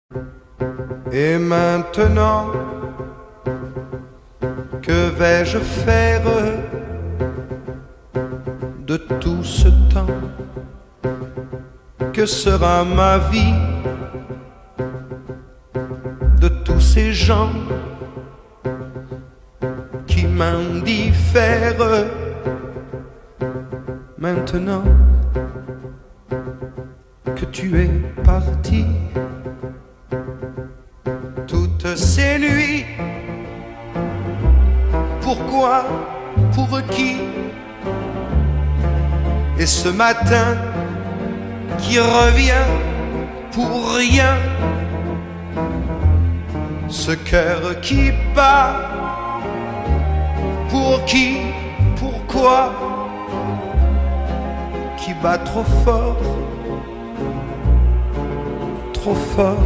Et maintenant, que vais-je faire de tout ce temps? Que sera ma vie de tous ces gens qui m'indiffèrent? Maintenant que tu es parti, toutes ces nuits, pourquoi, pour qui? Et ce matin qui revient pour rien, ce cœur qui bat, pour qui, pourquoi, qui bat trop fort, trop fort.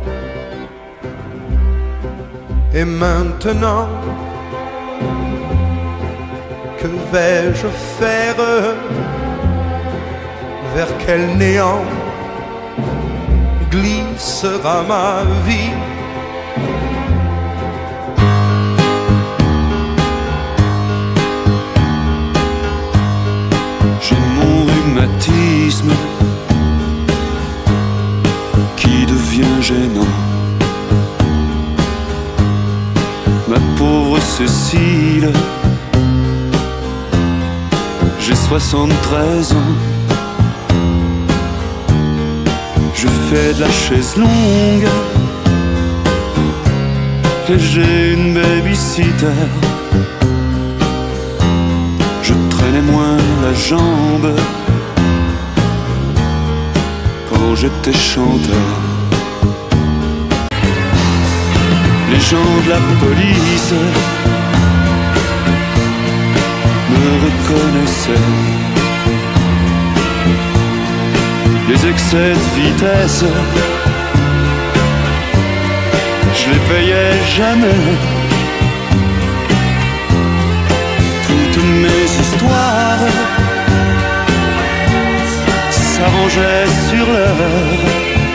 Et maintenant, que vais-je faire? Vers quel néant glissera ma vie? J'ai mon rhumatisme qui devient gênant. Ma pauvre Cécile, j'ai 73 ans. Je fais de la chaise longue et j'ai une babysitter. Je traînais moins la jambe quand j'étais chanteur. Les gens de la police me reconnaissaient. Les excès de vitesse, je les payais jamais. Toutes mes histoires s'arrangeaient sur l'heure.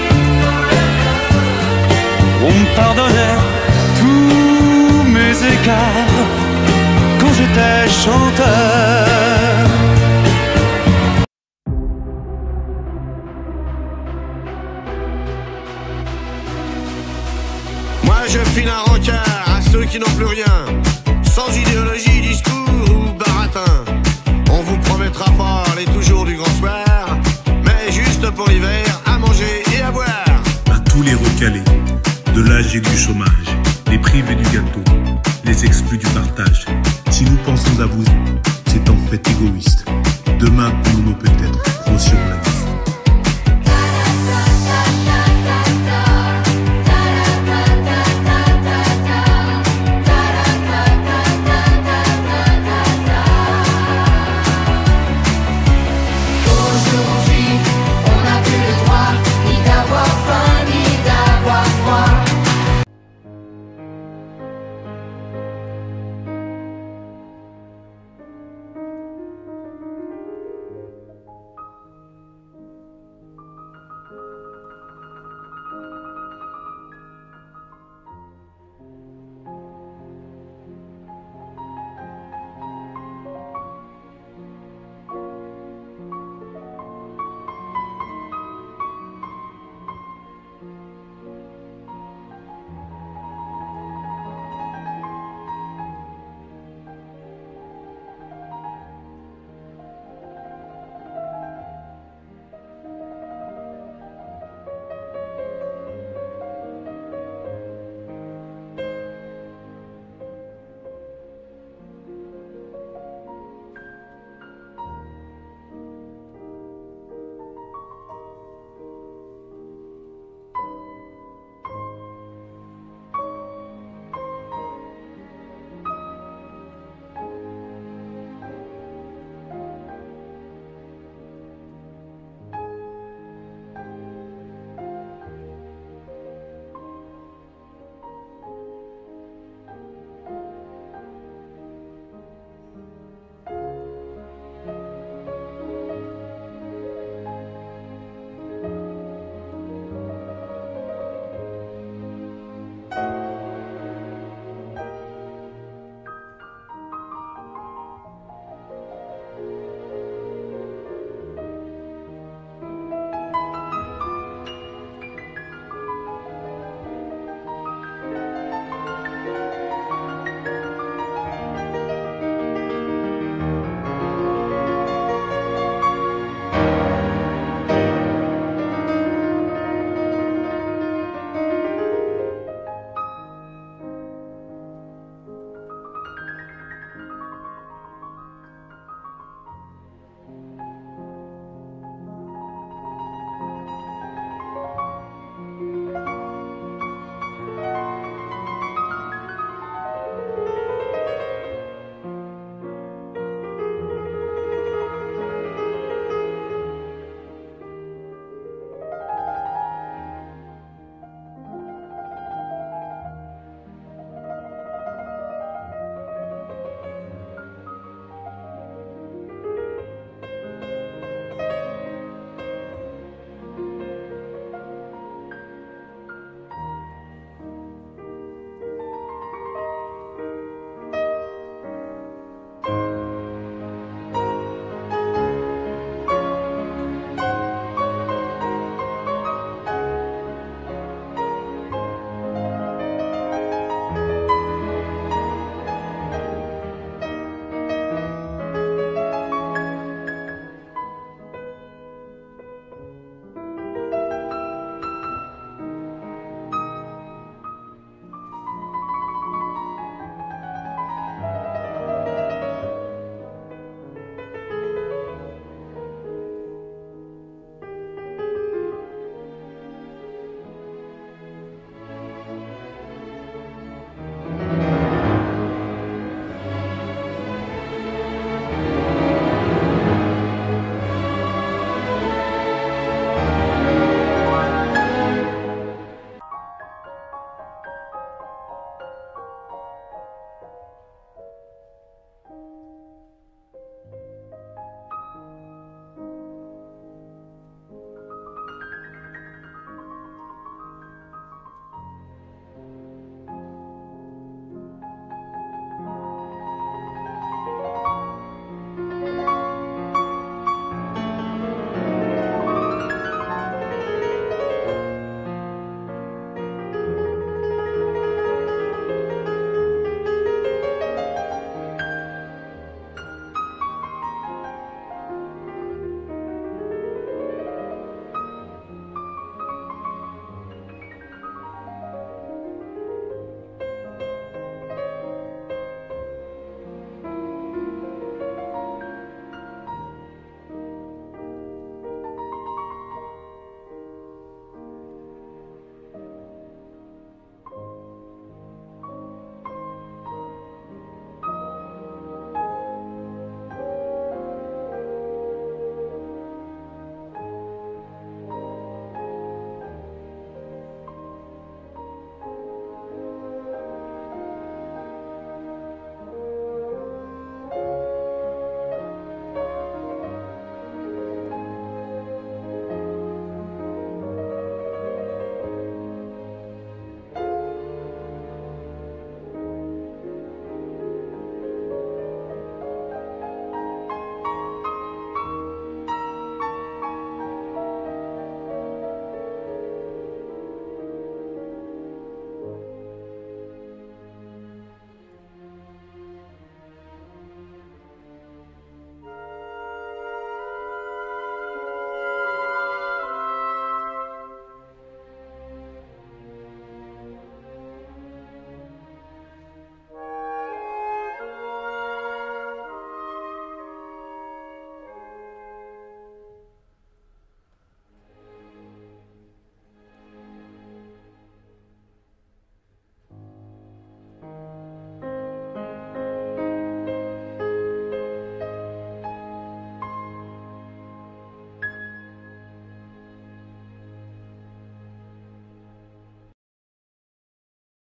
On me pardonnait tous mes écarts quand j'étais chanteur. Moi je file un rencard à ceux qui n'ont plus rien, sans idéologie, discours ou baratin. On vous promettra pas les toujours du grand soir, mais juste pour l'hiver, à manger et à boire. À tous les recalés, de l'âge et du chômage, les privés du gâteau, les exclus du partage. Si nous pensons à vous, c'est en fait égoïste. Demain, nous peut-être, crocions la vie.